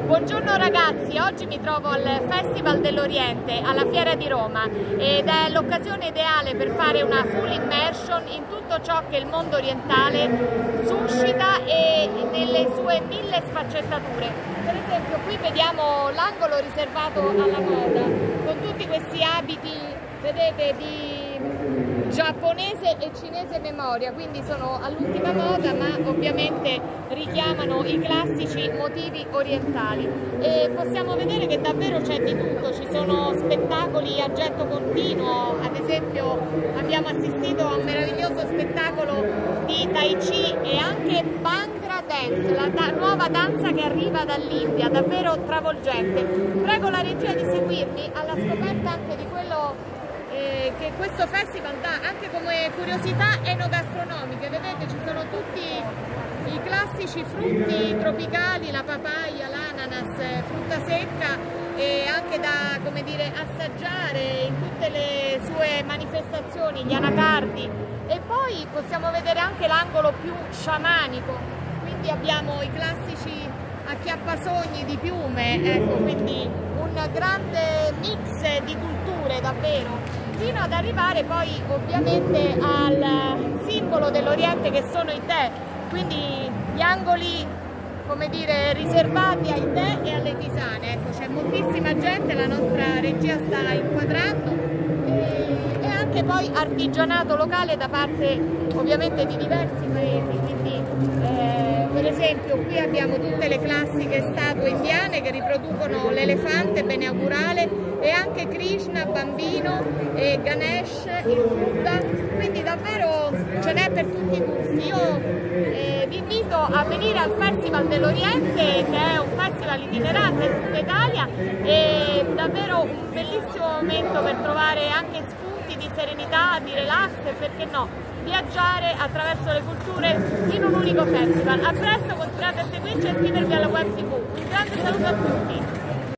Buongiorno ragazzi, oggi mi trovo al Festival dell'Oriente alla Fiera di Roma ed è l'occasione ideale per fare una full immersion in tutto ciò che il mondo orientale suscita e nelle sue 1000 sfaccettature. Per esempio qui vediamo l'angolo riservato alla moda con tutti questi abiti, vedete, di giapponese e cinese memoria, quindi sono all'ultima moda ma ovviamente richiamano i classici motivi orientali e possiamo vedere che davvero c'è di tutto, ci sono spettacoli a getto continuo, ad esempio abbiamo assistito a un meraviglioso spettacolo di Tai Chi e anche Bhangra Dance, la nuova danza che arriva dall'India, davvero travolgente. Prego la regia di seguirmi alla scoperta anche di quello che questo festival dà anche come curiosità enogastronomiche. Vedete, ci sono tutti i classici frutti tropicali, la papaya, l'ananas, frutta secca e anche da, come dire, assaggiare in tutte le sue manifestazioni, gli anacardi. E poi possiamo vedere anche l'angolo più sciamanico, quindi abbiamo i classici acchiappasogni di piume, ecco, quindi un grande mix di culture davvero, fino ad arrivare poi ovviamente al simbolo dell'Oriente che sono i tè, quindi gli angoli, come dire, riservati ai tè e alle tisane. Ecco, c'è moltissima gente, la nostra regia sta inquadrando e anche poi artigianato locale da parte ovviamente di diversi paesi, quindi per esempio qui abbiamo tutte le classiche statue indiane che riproducono l'elefante beneaugurale e anche Krishna, bambino, e Ganesh, il Buddha, quindi davvero ce n'è per tutti i gusti. Io vi invito a venire al Festival dell'Oriente, che è un festival itinerante in tutta Italia, e davvero un bellissimo momento per trovare anche spunti di serenità, di relax e perché no, viaggiare attraverso le culture in un unico festival. A presto, continuate a seguirci e iscrivervi alla web TV. Un grande saluto a tutti!